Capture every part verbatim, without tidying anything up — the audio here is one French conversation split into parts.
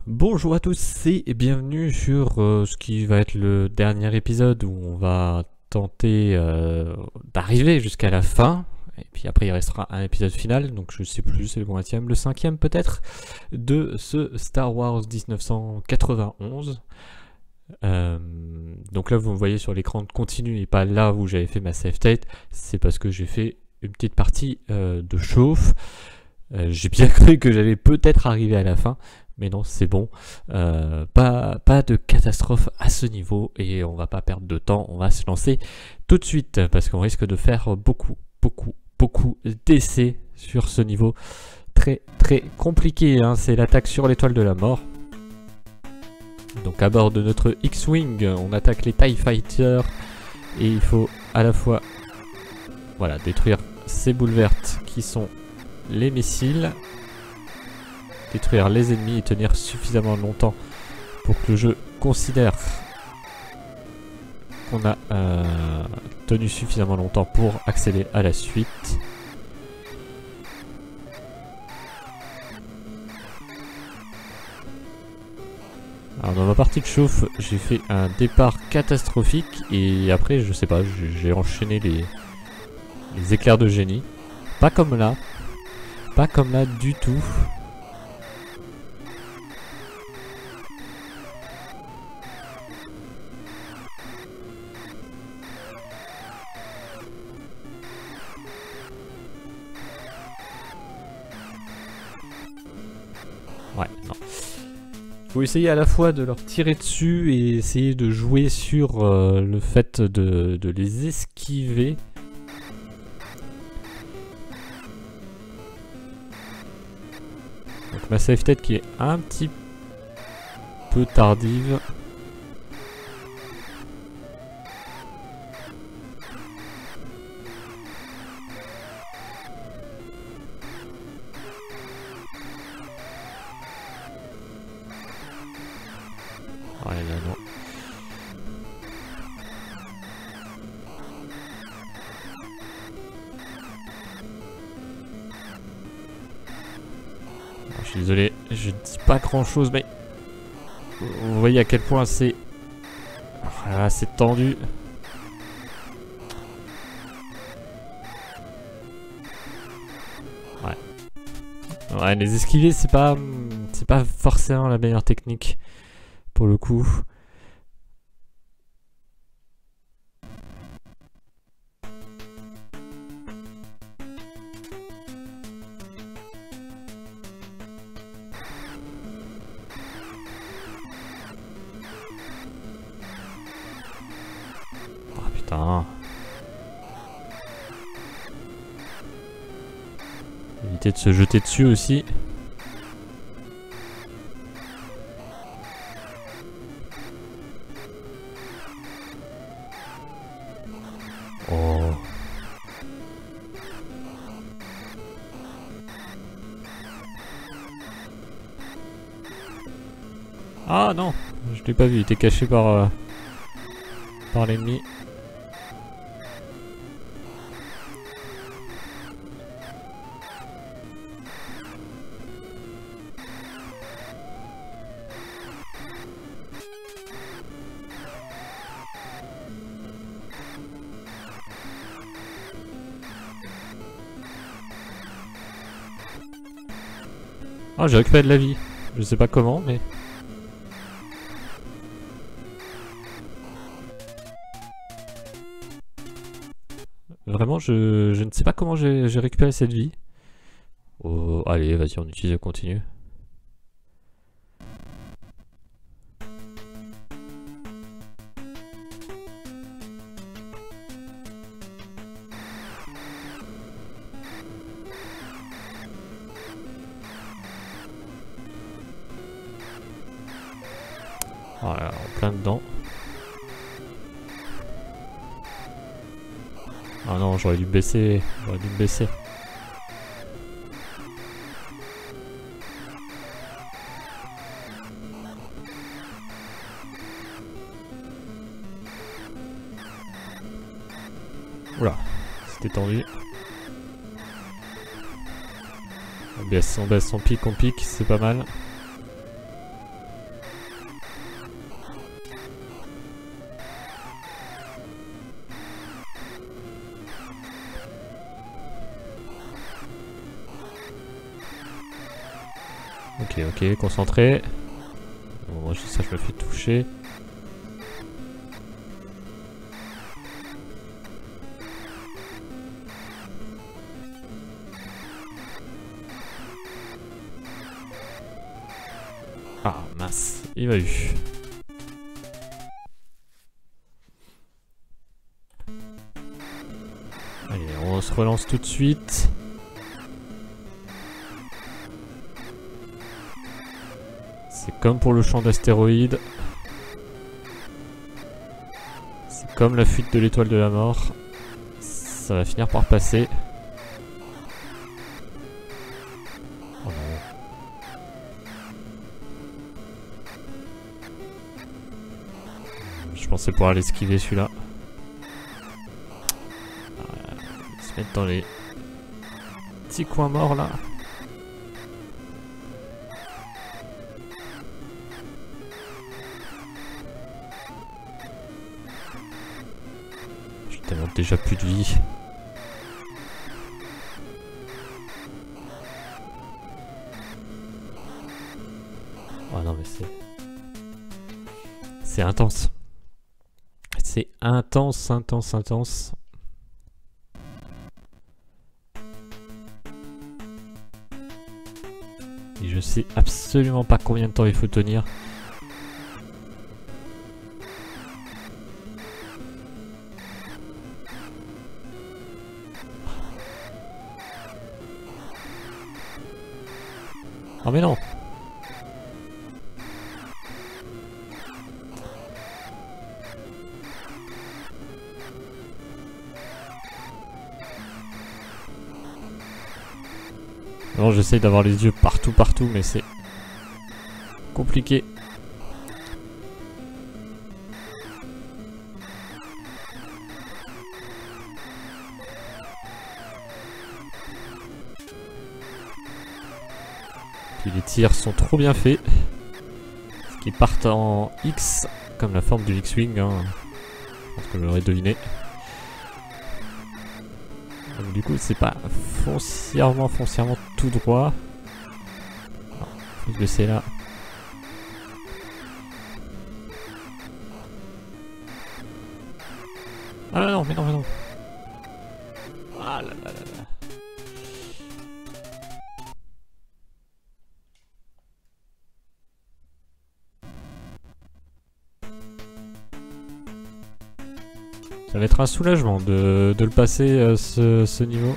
Bonjour à tous et bienvenue sur euh, ce qui va être le dernier épisode où on va tenter euh, d'arriver jusqu'à la fin. Et puis après il restera un épisode final, donc je sais plus, c'est le combienième, le cinquième peut-être, de ce Star Wars dix-neuf cent quatre-vingt-onze. Euh, donc là vous me voyez sur l'écran de continu et pas là où j'avais fait ma save state, c'est parce que j'ai fait une petite partie euh, de chauffe. Euh, j'ai bien cru que j'allais peut-être arriver à la fin, mais non, c'est bon. Euh, pas, pas de catastrophe à ce niveau et on va pas perdre de temps, on va se lancer tout de suite parce qu'on risque de faire beaucoup, beaucoup, beaucoup d'essais sur ce niveau très, très compliqué. Hein. C'est l'attaque sur l'étoile de la mort. Donc à bord de notre X-Wing, on attaque les TIE Fighters et il faut à la fois voilà, détruire ces boules vertes qui sont les missiles, détruire les ennemis et tenir suffisamment longtemps pour que le jeu considère qu'on a euh, tenu suffisamment longtemps pour accéder à la suite. Alors dans ma partie de chauffe, j'ai fait un départ catastrophique et après je sais pas, j'ai enchaîné les, les éclairs de génie. Pas comme là, pas comme là du tout. Ouais, non. Faut essayer à la fois de leur tirer dessus et essayer de jouer sur euh, le fait de, de les esquiver. Donc ma save state qui est un petit peu tardive. Ouais, là non. Je suis désolé, je dis pas grand chose, mais vous voyez à quel point c'est ah, c'est tendu. Ouais. Ouais, les esquiver, c'est pas c'est pas forcément la meilleure technique pour le coup. Oh putain. Éviter de se jeter dessus aussi. Oh. Ah non, je l'ai pas vu, il était caché par, euh, par l'ennemi. Ah, j'ai récupéré de la vie. Je sais pas comment, mais... Vraiment, je, je ne sais pas comment j'ai récupéré cette vie. Oh, allez, vas-y, on utilise le continu. Voilà, en plein dedans. Ah non, j'aurais dû baisser. J'aurais dû me baisser. Oula, c'était tendu. On baisse, on baisse, on pique, on pique, c'est pas mal. Ok, ok, concentré. Bon, moi, ça, je me fais toucher. Ah, mince, il m'a eu. Allez, on se relance tout de suite. C'est comme pour le champ d'astéroïdes. C'est comme la fuite de l'étoile de la mort. Ça va finir par passer. Oh non. Je pensais pouvoir l'esquiver celui-là. Voilà. Se mettre dans les petits coins morts là. J'ai tellement déjà plus de vie. Oh non mais c'est... C'est intense. C'est intense, intense, intense. Et je sais absolument pas combien de temps il faut tenir. Oh mais non! Non, j'essaye d'avoir les yeux partout, partout, mais c'est compliqué. Puis les tirs sont trop bien faits. Parce qu'ils partent en X, comme la forme du X-Wing. Hein. Je pense que vous l'aurez deviné. Donc, du coup, c'est pas foncièrement, foncièrement tout droit. Non, faut se baisser là. Ah là, non, mais non, mais non. Ah là là là là. Ça va être un soulagement de, de le passer euh, ce, ce niveau.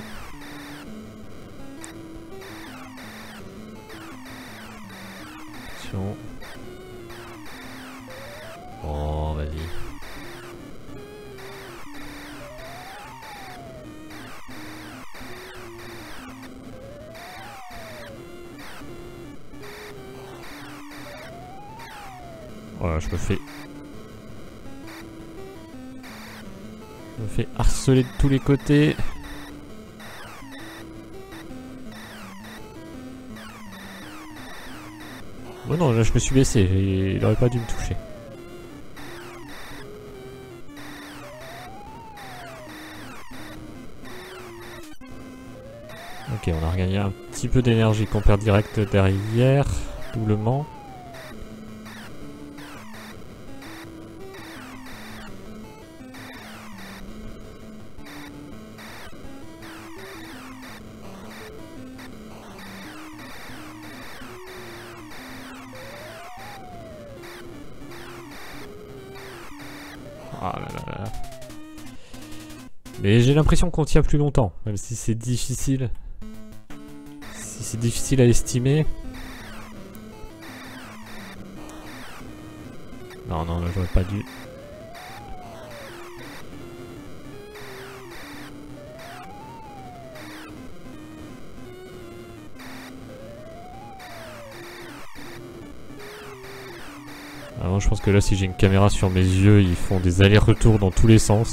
Attention. Oh, vas-y. Voilà, je me fais... Je me fais harceler de tous les côtés. Oh non, là je me suis baissé, il aurait pas dû me toucher. Ok, on a regagné un petit peu d'énergie qu'on perd direct derrière, doublement. Ah là là là. Mais j'ai l'impression qu'on tient plus longtemps, même si c'est difficile. Si c'est difficile à estimer. Non, non, là j'aurais pas dû. Alors, je pense que là, si j'ai une caméra sur mes yeux, ils font des allers-retours dans tous les sens.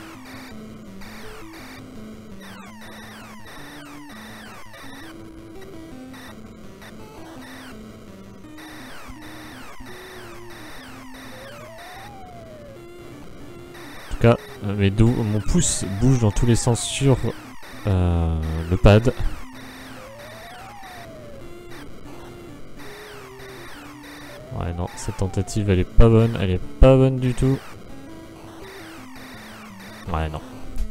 En tout cas, mes dos, mon pouce bouge dans tous les sens sur euh, le pad. Ouais, non, cette tentative, elle est pas bonne. Elle est pas bonne du tout. Ouais, non.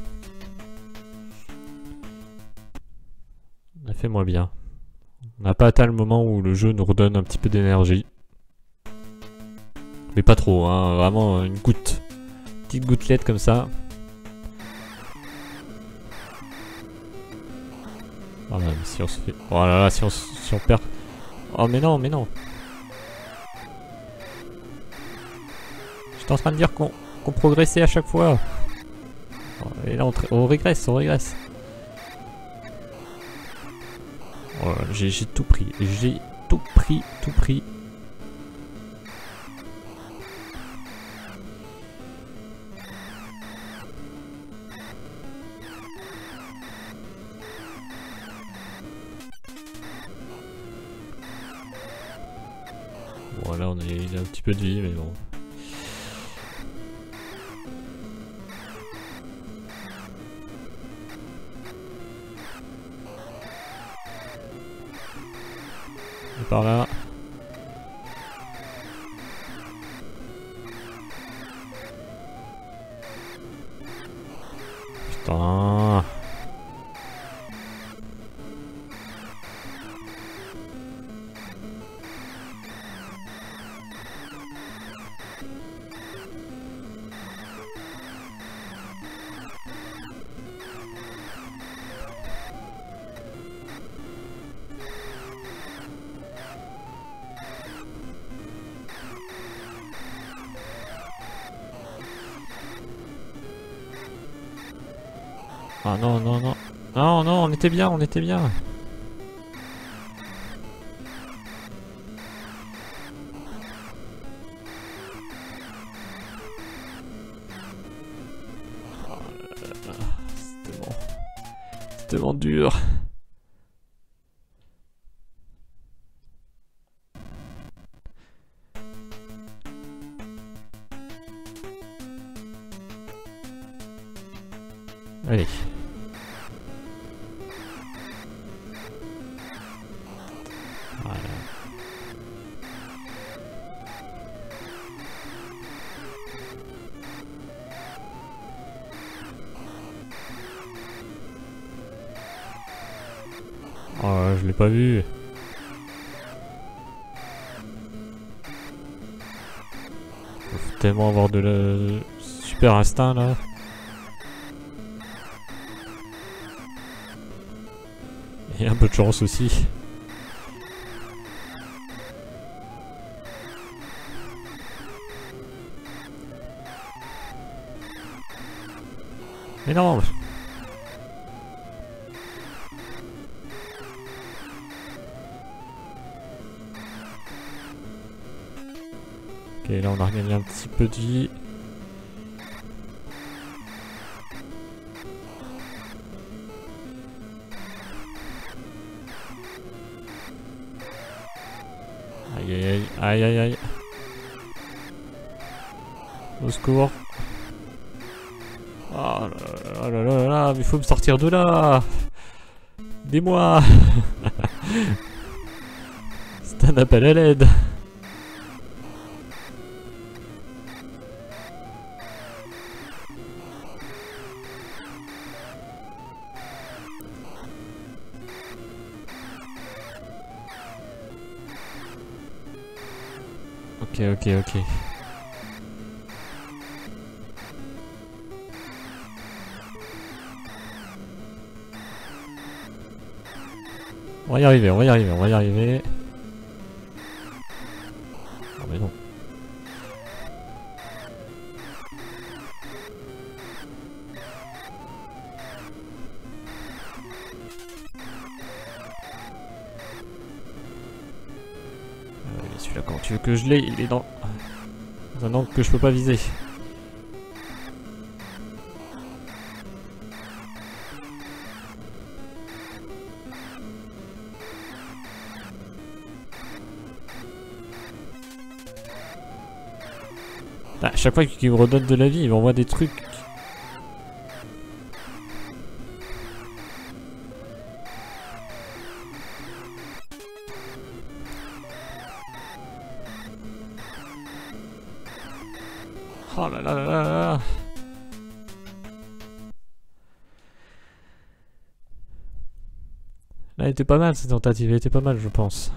On a fait moins bien. On n'a pas atteint le moment où le jeu nous redonne un petit peu d'énergie. Mais pas trop, hein. Vraiment une goutte. Petite gouttelette comme ça. Oh là, mais si on se fait... Oh là là, si on, si on perd... Oh mais non, mais non. J'étais en train de dire qu'on qu'on progressait à chaque fois. Oh, et là on, on régresse, on régresse. Oh, j'ai tout pris, j'ai tout pris, tout pris. Bon là on est, il a un petit peu de vie mais bon. Et par là. Putain. Ah non, non, non. Non, non, on était bien, on était bien. Oh là là, c'est tellement... C'est tellement dur. Allez. Voilà. Oh, je l'ai pas vu. Faut tellement avoir de la... super instinct là. Et un peu de chance aussi. Mais non. Ok, là on a regagné un petit peu de vie. Aïe aïe aïe, aïe aïe aïe. Au secours. Oh là là là là là, mais il faut me sortir de là. Aidez-moi. C'est un appel à l'aide. Ok, ok, ok. On va y arriver, on va y arriver, on va y arriver. Oh mais non. Euh, Celui-là, comment tu veux que je l'ai? Il est dans... dans un angle que je peux pas viser. À chaque fois qu'il me redonne de la vie, il m'envoie des trucs. Oh là là là là là. Là, elle était pas mal cette tentative, elle était pas mal, je pense.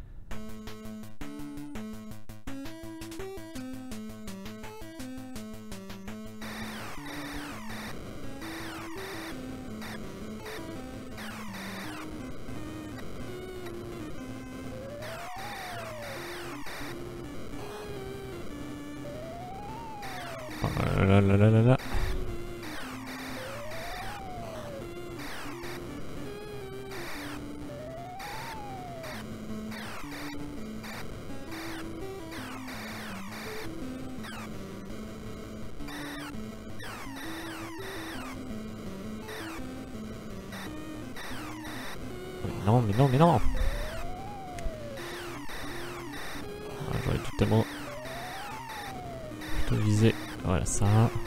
Oh là là là là là. Non, mais non, mais non. Ah, j'aurais tout tellement plutôt visé. Voilà ça.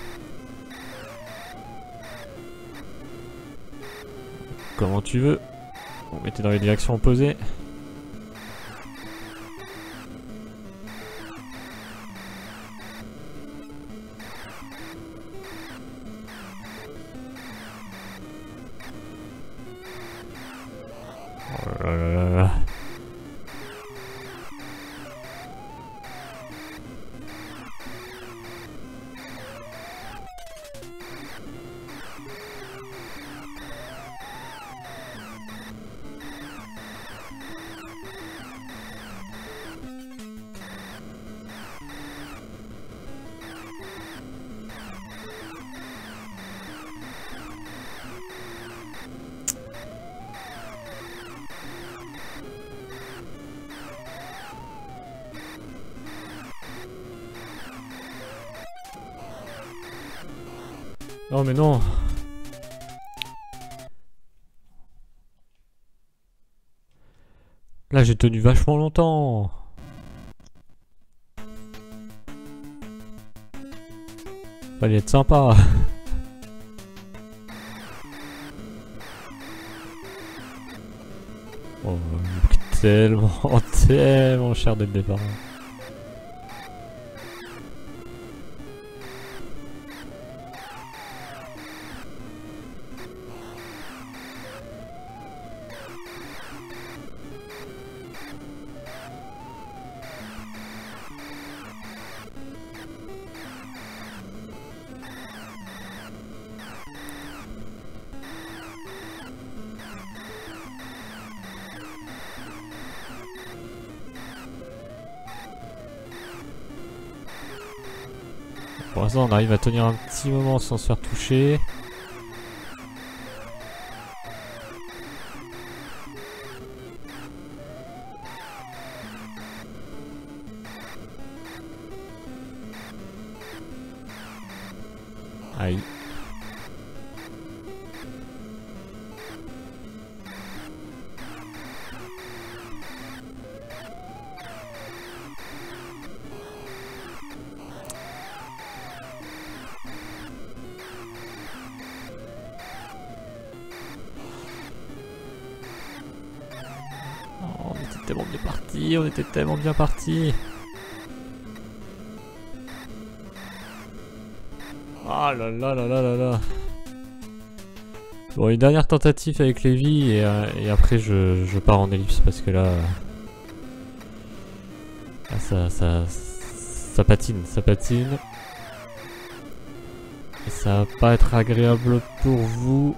Comment tu veux. On mettait dans les directions opposées. Oh là là là là. Oh mais non. Là j'ai tenu vachement longtemps. Fallait être sympa. Oh, j'ai pris tellement, tellement cher dès le départ. Pour l'instant, on arrive à tenir un petit moment sans se faire toucher. Aïe. On était tellement bien parti, on était tellement bien parti. Ah là là là là là là. Bon, une dernière tentative avec Lévi et, euh, et après je, je pars en ellipse parce que là, là ça, ça, ça patine, ça patine. Et ça va pas être agréable pour vous.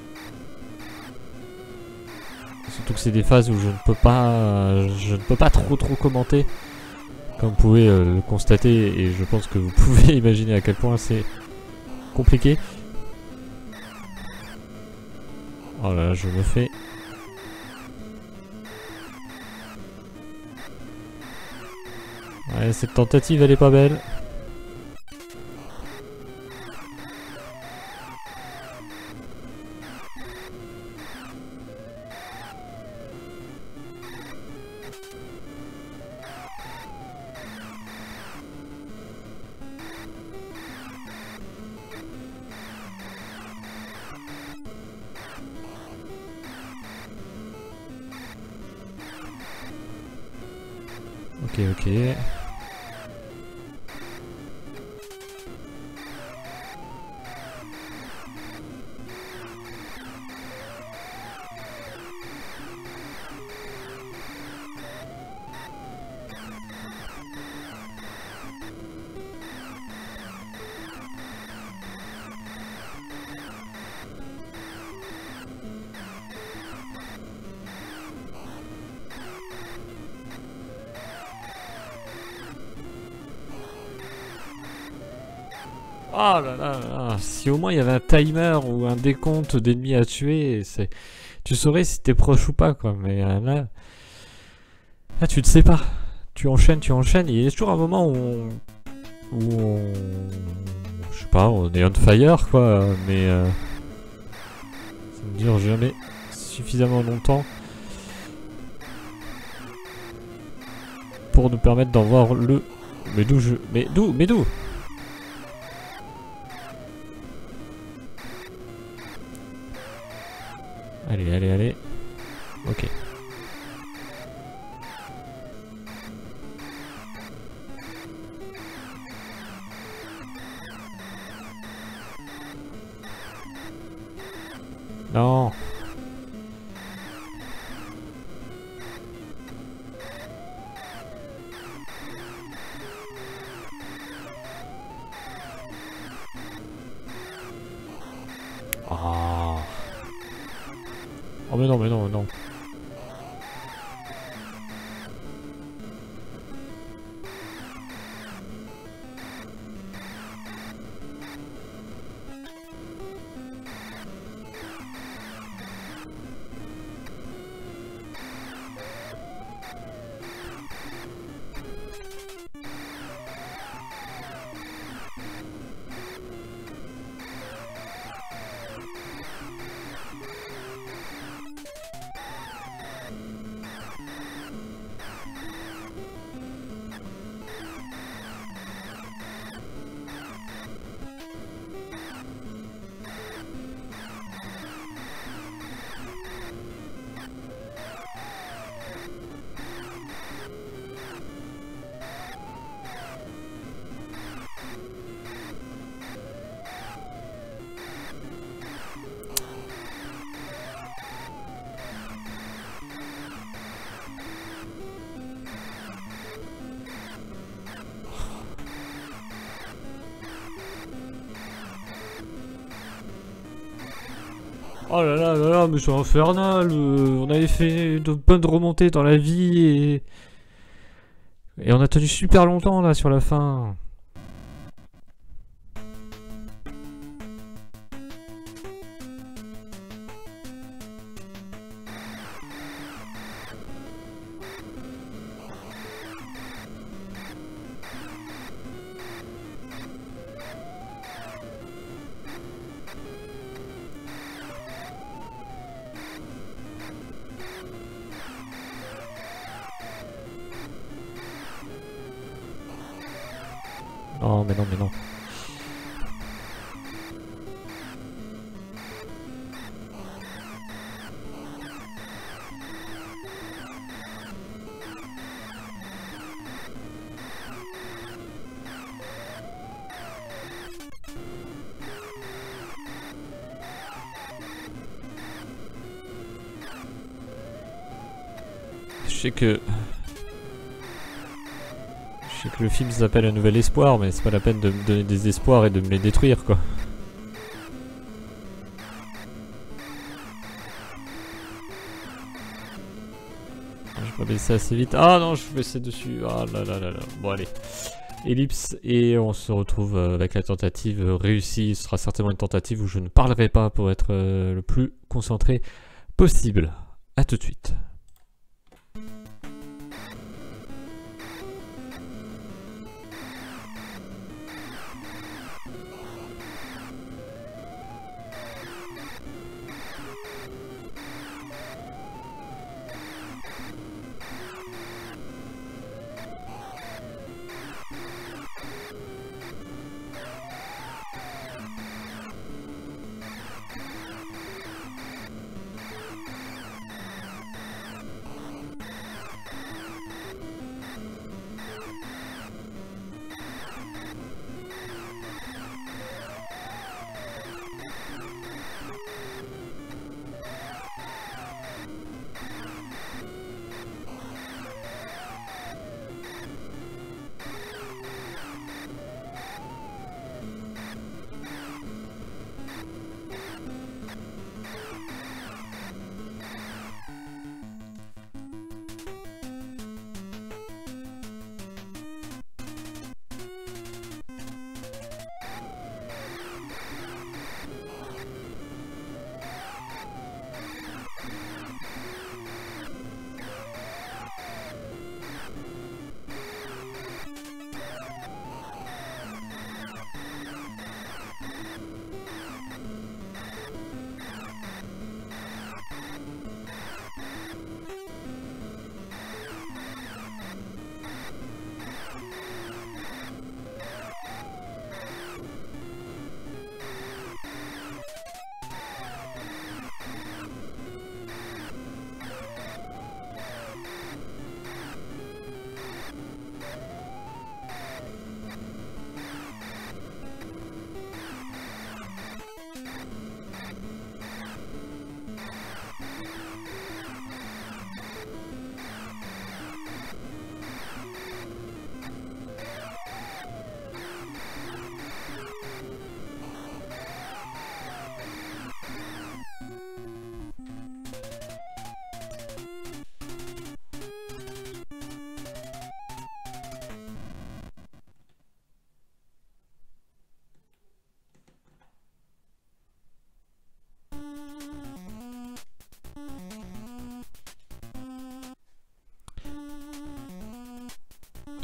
Surtout que c'est des phases où je ne peux pas, je ne peux pas trop trop commenter, comme vous pouvez euh, le constater, et je pense que vous pouvez imaginer à quel point c'est compliqué. Oh là là, je me fais. Ouais, cette tentative elle est pas belle. Ok, ok. Oh là là là. Si au moins il y avait un timer ou un décompte d'ennemis à tuer, c'est... tu saurais si t'es proche ou pas, quoi. Mais euh, là... Là, tu ne sais pas. Tu enchaînes, tu enchaînes. Il y a toujours un moment où on... Où on... Je sais pas, on est on fire, quoi. Mais... Euh... ça ne dure jamais suffisamment longtemps pour nous permettre d'en voir le... Mais d'où je... Mais d'où Mais d'où Allez, allez, allez. Ok. Non. Ah. Oh mais non, mais non, mais non. Oh là là là là, mais c'est infernal. euh, on avait fait de bonnes remontées dans la vie et... Et on a tenu super longtemps là sur la fin. Non mais non mais non. Je sais que... Je sais que le film s'appelle Un Nouvel Espoir, mais c'est pas la peine de me donner des espoirs et de me les détruire, quoi. Je vais pas baisser assez vite. Ah non, je vais baisser dessus. Ah là là là là. Bon allez. Ellipse, et on se retrouve avec la tentative réussie. Ce sera certainement une tentative où je ne parlerai pas pour être le plus concentré possible. A tout de suite.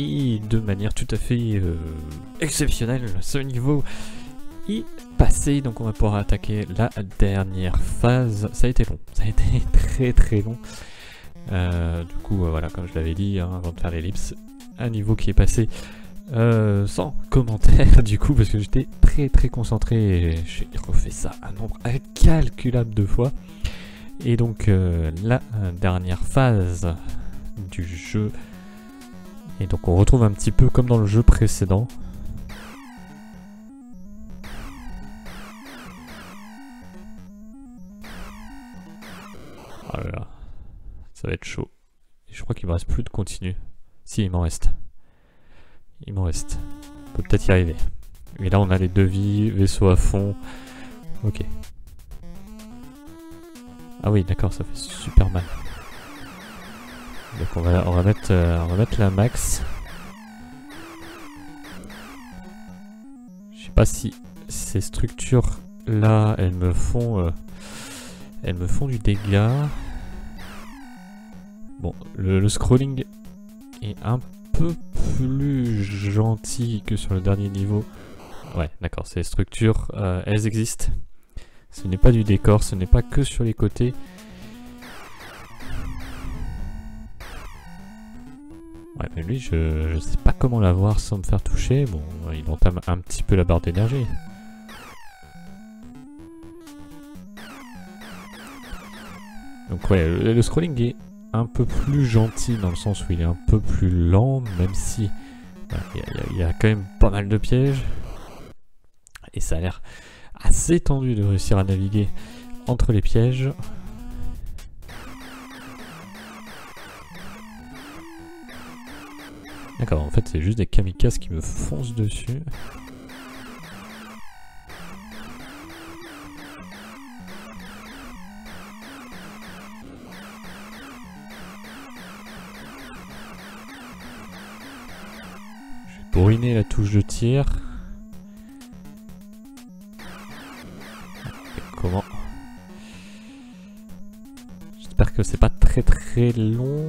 Et de manière tout à fait euh, exceptionnelle, ce niveau est passé. Donc on va pouvoir attaquer la dernière phase. Ça a été long, ça a été très très long. Euh, du coup, euh, voilà, comme je l'avais dit, hein, avant de faire l'ellipse, un niveau qui est passé euh, sans commentaire du coup, parce que j'étais très très concentré et j'ai refait ça un nombre incalculable de fois. Et donc euh, la dernière phase du jeu, et donc on retrouve un petit peu comme dans le jeu précédent. Oh là là, ça va être chaud. Et je crois qu'il me reste plus de continu. Si, il m'en reste. Il m'en reste. On peut peut-être y arriver. Et là on a les devis, vaisseau à fond. Ok. Ah oui, d'accord, ça fait super mal. Donc on va, on va mettre, euh, on va mettre la max. Je sais pas si ces structures là, elles me font, euh, elles me font du dégât. Bon, le, le scrolling est un peu plus gentil que sur le dernier niveau. Ouais, d'accord, ces structures, euh, elles existent. Ce n'est pas du décor, ce n'est pas que sur les côtés. Ouais, mais lui, je, je sais pas comment l'avoir sans me faire toucher. Bon, il entame un petit peu la barre d'énergie. Donc ouais, le, le scrolling est un peu plus gentil dans le sens où il est un peu plus lent, même si il y, y, y a quand même pas mal de pièges. Et ça a l'air assez tendu de réussir à naviguer entre les pièges. D'accord, en fait c'est juste des kamikazes qui me foncent dessus. Je vais bourriner la touche de tir. Comment? J'espère que c'est pas très très long.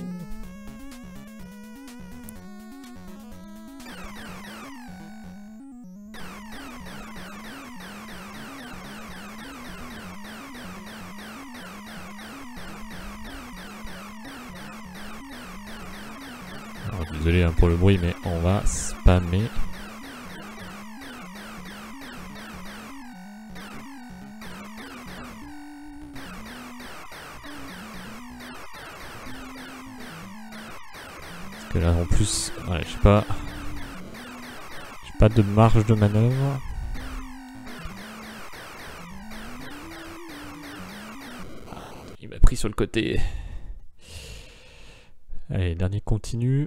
Alors, désolé hein, pour le bruit, mais on va spammer. Parce que là en plus, ouais, j'ai pas, j'ai pas de marge de manœuvre. Il m'a pris sur le côté. Allez, dernier continu.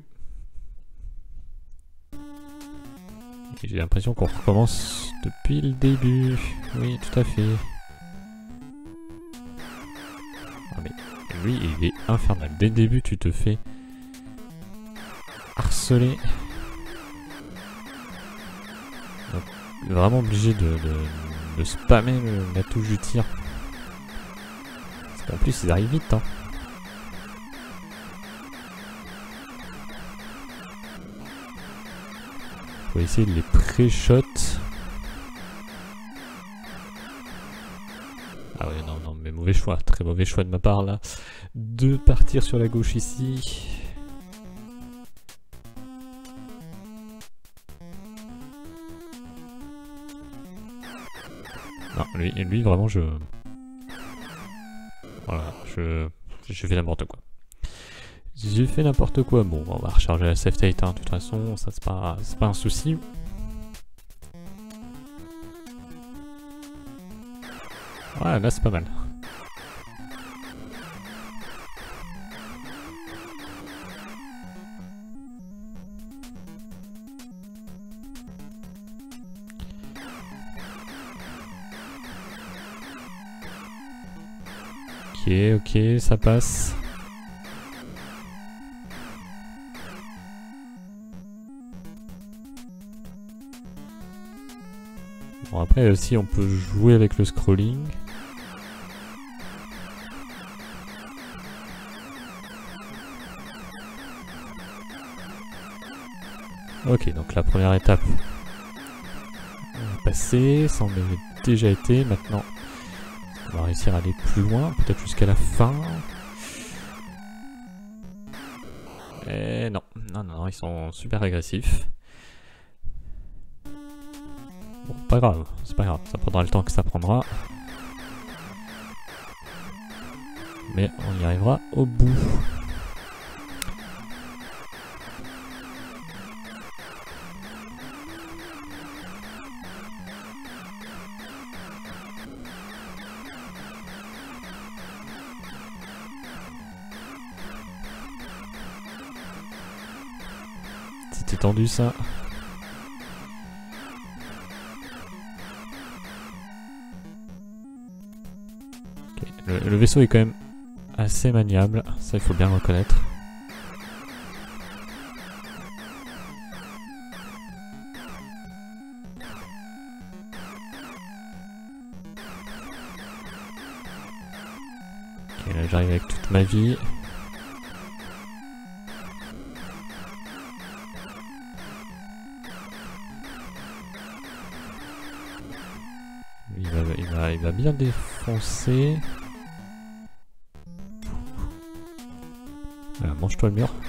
J'ai l'impression qu'on recommence depuis le début. Oui, tout à fait. Ah, mais lui, il est infernal. Dès le début, tu te fais harceler. Donc, vraiment obligé de, de, de spammer le, la touche du tir. Parce qu'en plus, ils arrivent vite. Hein. Faut essayer de les pré-shot. Ah ouais, non, non, mais mauvais choix, très mauvais choix de ma part là. De partir sur la gauche ici. Non, lui, lui vraiment, je... Voilà, je... Je fais n'importe quoi. J'ai fait n'importe quoi. Bon, on va recharger la save state, hein. De toute façon, ça c'est pas, c'est pas un souci. Ouais, là c'est pas mal. Ok, ok, ça passe. Bon, après aussi on peut jouer avec le scrolling. Ok, donc la première étape on est passée, ça en avait déjà été. Maintenant, on va réussir à aller plus loin, peut-être jusqu'à la fin. Et non, non, non, non, ils sont super agressifs. Bon, pas grave, c'est pas grave, ça prendra le temps que ça prendra. Mais on y arrivera au bout. C'était tendu ça. Okay. Le, le vaisseau est quand même assez maniable, ça il faut bien le reconnaître. Ok, là j'arrive avec toute ma vie. Il va, il va, il va bien défoncer. Voilà, mange-toi le mur.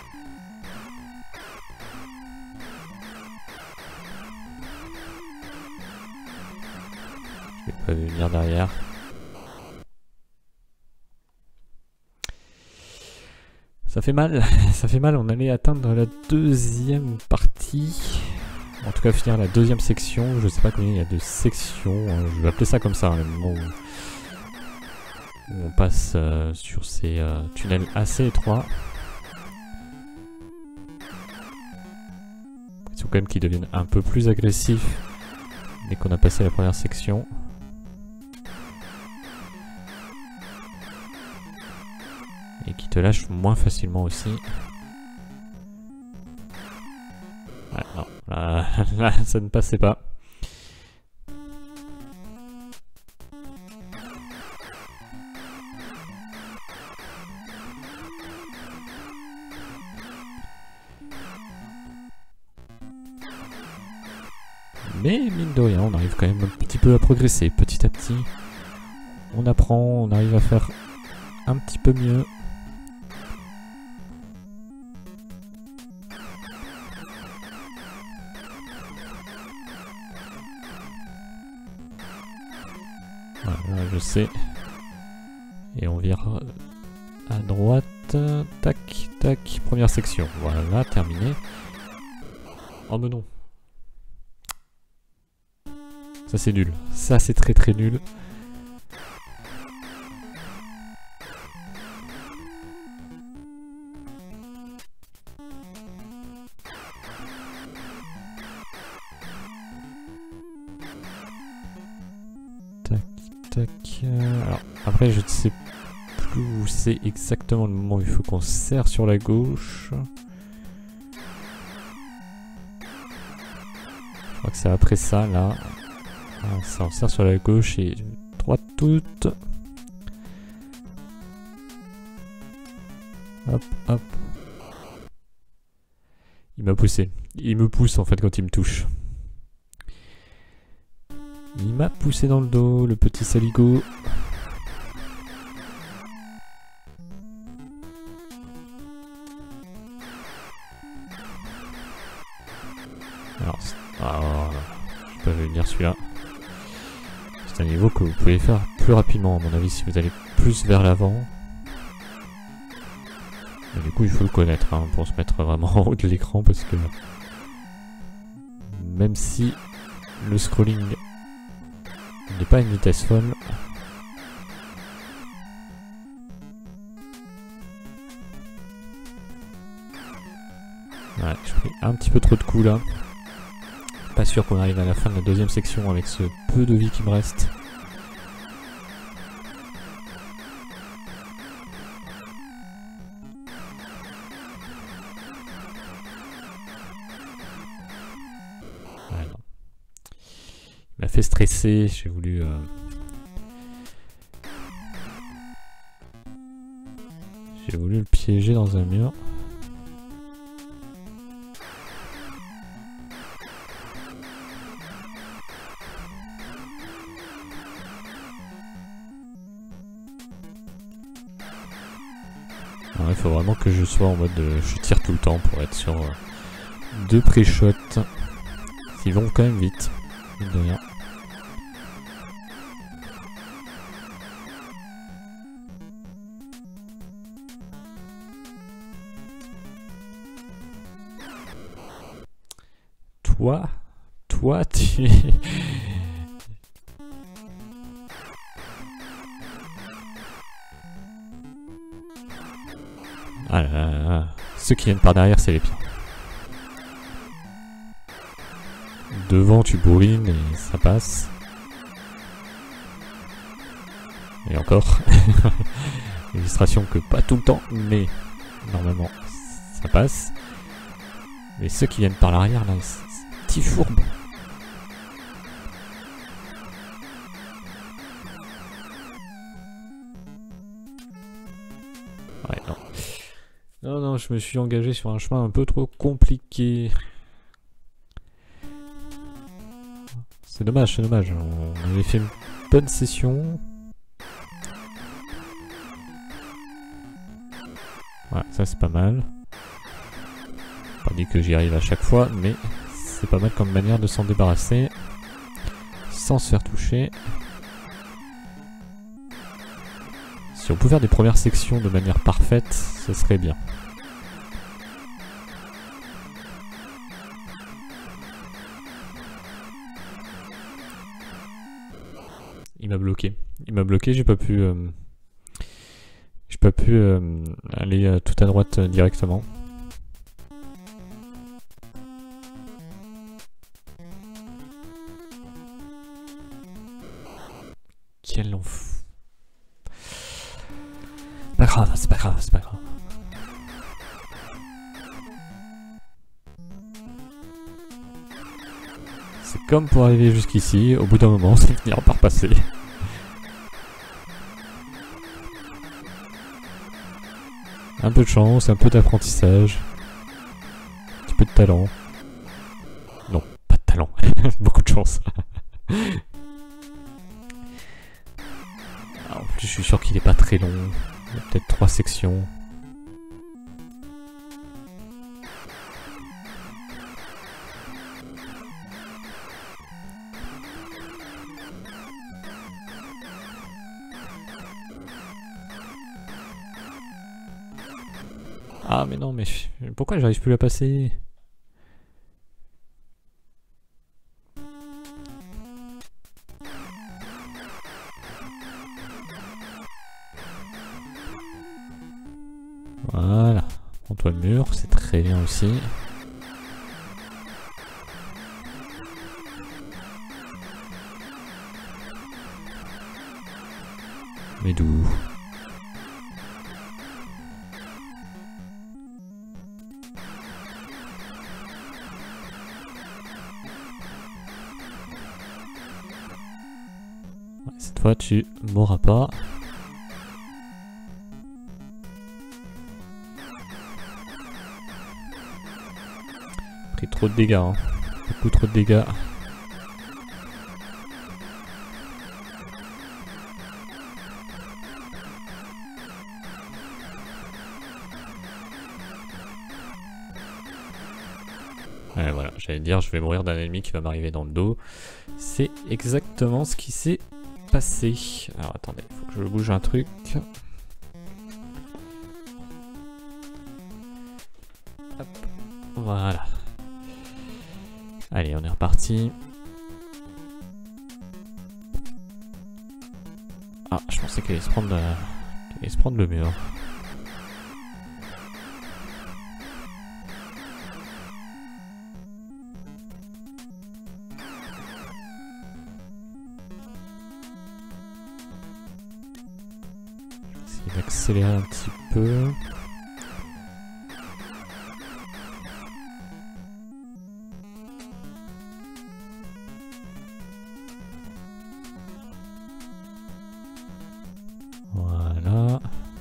Je vais pas venir derrière. Ça fait mal, ça fait mal, on allait atteindre la deuxième partie. En tout cas finir la deuxième section, je sais pas combien il y a de sections, je vais appeler ça comme ça, hein, le moment où, où on passe euh, sur ces euh, tunnels assez étroits. Il faut quand même qu'ils deviennent un peu plus agressifs dès qu'on a passé la première section. Et qui te lâchent moins facilement aussi. Ouais, non, là, là, ça ne passait pas. Mais mine de rien, on arrive quand même un petit peu à progresser. Petit à petit, on apprend, on arrive à faire un petit peu mieux. Voilà, je sais. Et on vire à droite. Tac, tac. Première section. Voilà, terminé. Oh mais non. Ça c'est nul. Ça c'est très très nul. Tac, tac. Alors, après je ne sais plus où c'est exactement le moment où il faut qu'on serre sur la gauche. Je crois que c'est après ça, là. Ah, ça on serre sur la gauche et droite toute. Hop, hop. Il m'a poussé. Il me pousse en fait quand il me touche. Il m'a poussé dans le dos, le petit saligo. Alors, oh, je peux venir celui-là. C'est un niveau que vous pouvez faire plus rapidement à mon avis si vous allez plus vers l'avant. Et du coup il faut le connaître hein, pour se mettre vraiment en haut de l'écran parce que même si le scrolling n'est pas à une vitesse folle, ouais, j'ai pris un petit peu trop de coups là. Pas sûr qu'on arrive à la fin de la deuxième section avec ce peu de vie qui me reste. Ouais, non. Il m'a fait stresser, j'ai voulu... Euh... J'ai voulu le piéger dans un mur. Il faut vraiment que je sois en mode euh, je tire tout le temps pour être sur euh, deux pré-shots. Ils vont quand même vite, mine de rien. Toi, toi, tu... Ah là là là. Ceux qui viennent par derrière, c'est les pires. Devant, tu bourrines et ça passe. Et encore. Illustration que pas tout le temps, mais normalement, ça passe. Mais ceux qui viennent par l'arrière, là, c'est petit fourbe. Ouais, non. Non, non, je me suis engagé sur un chemin un peu trop compliqué. C'est dommage, c'est dommage. On avait fait une bonne session. Ouais, ça c'est pas mal. Pas dit que j'y arrive à chaque fois, mais c'est pas mal comme manière de s'en débarrasser sans se faire toucher. Si on peut faire des premières sections de manière parfaite, ce serait bien. Il m'a bloqué. Il m'a bloqué, j'ai pas pu... Euh, j'ai pas pu euh, aller euh, tout à droite euh, directement. Quel enf... Pas grave, c'est pas grave, c'est pas grave. C'est comme pour arriver jusqu'ici, au bout d'un moment, ça finira par passer. Un peu de chance, un peu d'apprentissage, un petit peu de talent. Non, pas de talent, beaucoup de chance. En plus, je suis sûr qu'il est pas très long. Il y a peut-être trois sections. Ah mais non, mais pourquoi j'arrive plus à passer? Voilà, prends-toi le mur, c'est très bien aussi. Mais d'où? Cette fois tu mourras pas. Pris trop de dégâts, hein. Beaucoup trop de dégâts. Ouais, voilà, j'allais dire, je vais mourir d'un ennemi qui va m'arriver dans le dos. C'est exactement ce qui s'est passé. Alors attendez, il faut que je bouge un truc. Hop, voilà. Allez, on est reparti. Ah, je pensais qu'elle allait se prendre, euh, qu'elle allait se prendre le mur. Accélérer un petit peu. Voilà.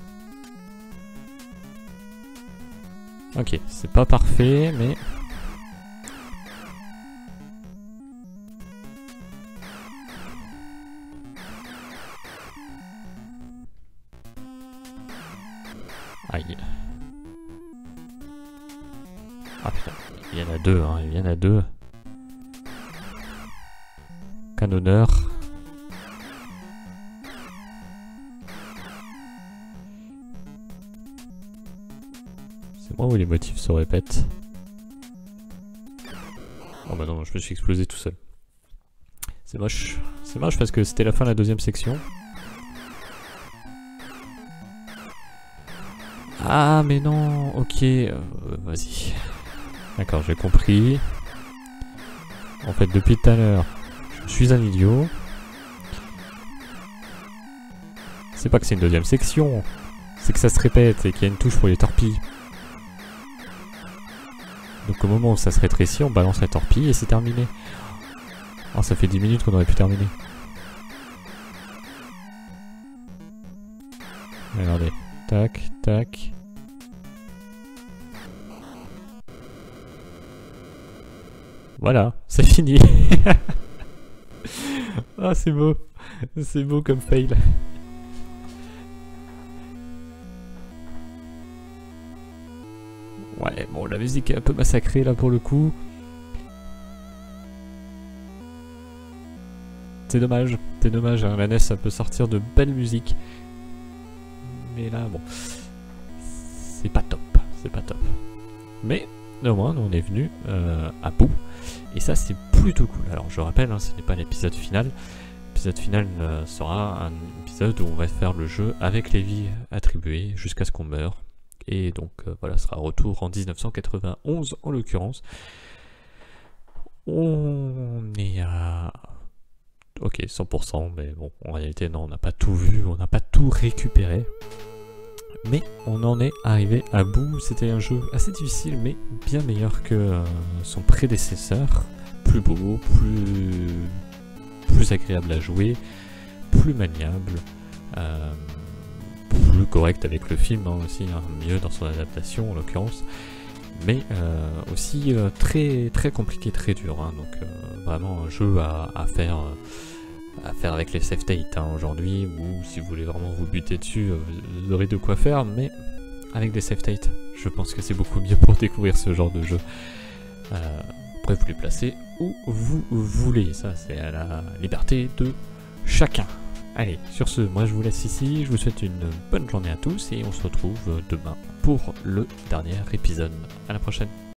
Ok, c'est pas parfait, mais... Aïe. viennent à deux, hein, ils viennent à deux. Canonneur. C'est moi où les motifs se répètent. Oh bah non, je me suis explosé tout seul. C'est moche. C'est moche parce que c'était la fin de la deuxième section. Ah mais non, ok, euh, vas-y. D'accord, j'ai compris. En fait, depuis tout à l'heure, je suis un idiot. C'est pas que c'est une deuxième section, c'est que ça se répète et qu'il y a une touche pour les torpilles. Donc au moment où ça se rétrécit, on balance la torpille et c'est terminé. Oh, ça fait dix minutes qu'on aurait pu terminer. Regardez. Tac, tac. Voilà, c'est fini. Ah, c'est beau. C'est beau comme fail. Ouais, bon, la musique est un peu massacrée là pour le coup. C'est dommage, c'est dommage, hein, la N E S ça peut sortir de belles musiques. Mais là, bon, c'est pas top, c'est pas top. Mais, au moins, on est venu euh, à bout. Et ça, c'est plutôt cool. Alors, je rappelle, hein, ce n'est pas l'épisode final. L'épisode final euh, sera un épisode où on va faire le jeu avec les vies attribuées jusqu'à ce qu'on meure. Et donc, euh, voilà, ce sera retour en dix-neuf cent quatre-vingt-onze, en l'occurrence. On est à... Ok, cent pour cent, mais bon, en réalité, non, on n'a pas tout vu, on n'a pas tout récupéré. Mais on en est arrivé à bout. C'était un jeu assez difficile, mais bien meilleur que euh, son prédécesseur. Plus beau, plus, plus agréable à jouer, plus maniable, euh, plus correct avec le film hein, aussi, hein, mieux dans son adaptation en l'occurrence. Mais euh, aussi euh, très très compliqué, très dur. Hein, donc euh, vraiment un jeu à, à faire. Euh, à faire avec les save states hein, aujourd'hui, ou si vous voulez vraiment vous buter dessus, euh, vous aurez de quoi faire, mais avec des save states, je pense que c'est beaucoup mieux pour découvrir ce genre de jeu. Euh, après vous les placez où vous voulez, ça c'est à la liberté de chacun. Allez, sur ce, moi je vous laisse ici, je vous souhaite une bonne journée à tous, et on se retrouve demain pour le dernier épisode. À la prochaine.